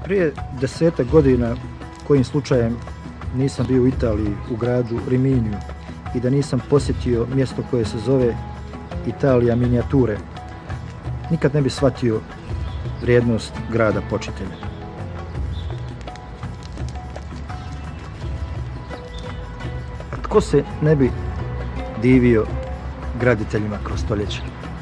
Prije 10 godina, kojim slučajem nisam bio u Italiji, u gradu Riminiju, i da nisam posjetio mjesto koje se zove Italija minijature, nikad ne bi shvatio vrijednost grada Počitelja. A tko se ne bi divio graditeljima kroz stoljeća?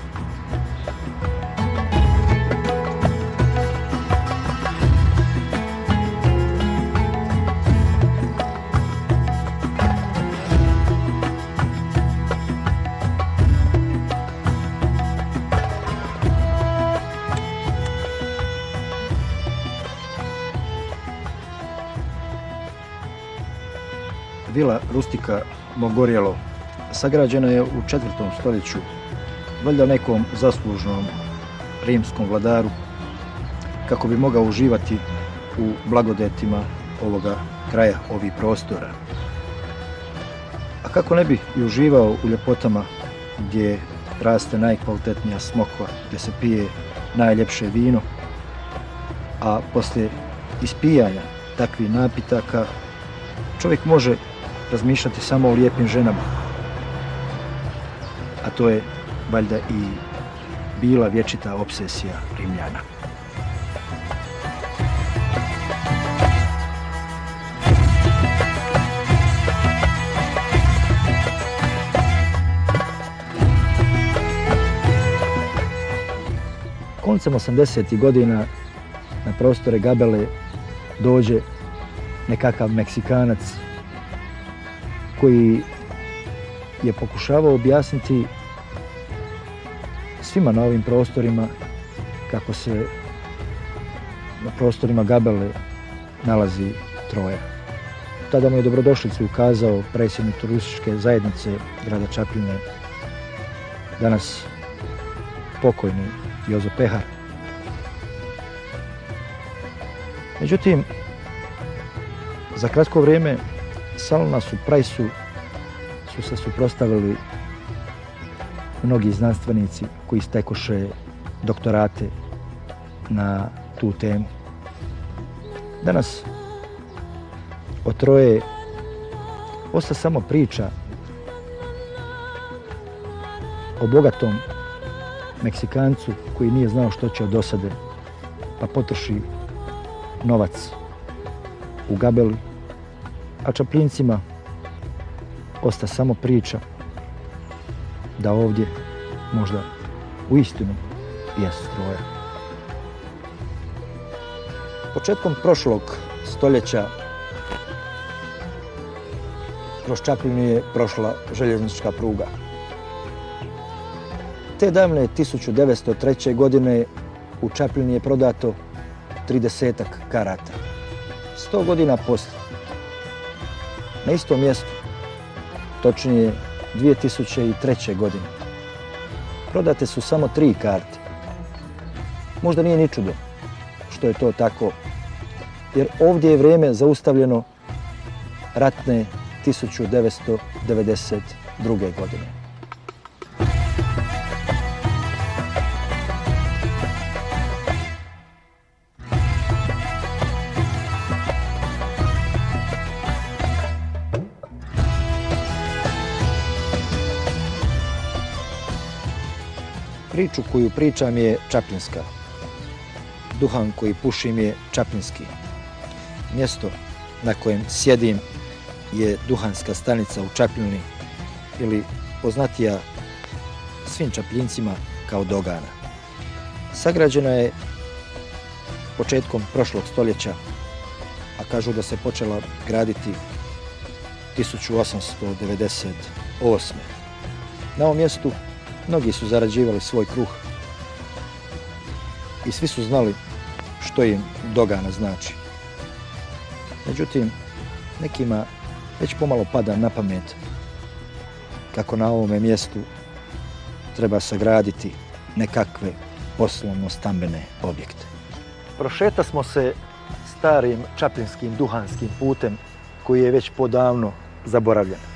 Vila Rustica Mogorjelo sagrađena je u 4. stoljeću, valjda nekom zaslužnom rimskom vladaru, kako bi mogao uživati u blagodetima ovoga kraja, ovih prostora. A kako ne bi i uživao u ljepotama gdje raste najkvalitetnija smokva, gdje se pije najljepše vino, a poslije ispijanja takvih napitaka čovjek može razmišljati samo o lijepim ženama. A to je valjda i bila vječita obsesija Rimljana. Koncem 80. godina na prostore Gabele dođe nekakav Meksikanac koji je pokušavao objasniti svima na ovim prostorima kako se na prostorima Gabele nalazi Troja. Tada mu je dobrodošlicu ukazao predsjednik turističke zajednice grada Čapljine, danas pokojni Jozo Pehar. Međutim, za kratko vrijeme Salmasu Price su se suprotstavili mnogi znanstvenici koji stekoše doktorate na tu temu. Danas o Troje osta samo priča o bogatom Meksikancu koji nije znao što će od dosade, pa potroši novac u Gabeli, a Čapljincima osta samo priča da ovdje možda uistinu jest Troja. Početkom prošlog stoljeća kroz Čapljinu je prošla željeznička pruga. Te davne 1903. godine u Čapljini je prodato 30 karata. 100 godina poslije, na istom mjestu, točnije 2003. godine, prodate su samo 3 karte. Možda nije ni čudo što je to tako, jer ovdje je vrijeme zaustavljeno ratne 1992. godine. Priču koju pričam je čapljinska. Duhan koji pušim je čapljinski. Mjesto na kojem sjedim je duhanska stanica u Čapljini, ili poznatija svim Čapljincima kao Dogana. Sagrađena je početkom prošlog stoljeća, a kažu da se počela graditi 1898. Na ovom mjestu mnogi su zarađivali svoj kruh i svi su znali što im Dogana znači. Međutim, nekima već pomalo pada na pamet kako na ovome mjestu treba sagraditi nekakve poslovno-stambene objekte. Prošeta smo se starim čapljinskim duhanskim putem koji je već podavno zaboravljen.